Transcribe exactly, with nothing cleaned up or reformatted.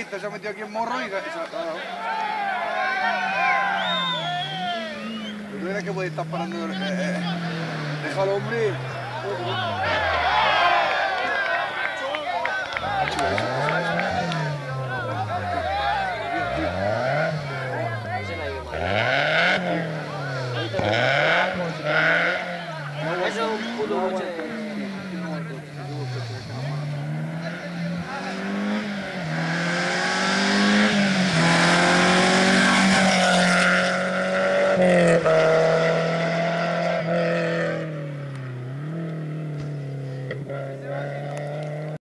visto, se ha metido aquí en morro y... ¿Tú crees que puede estar parando? Eh, eh. Déjalo, hombre. Eso es un puto coche.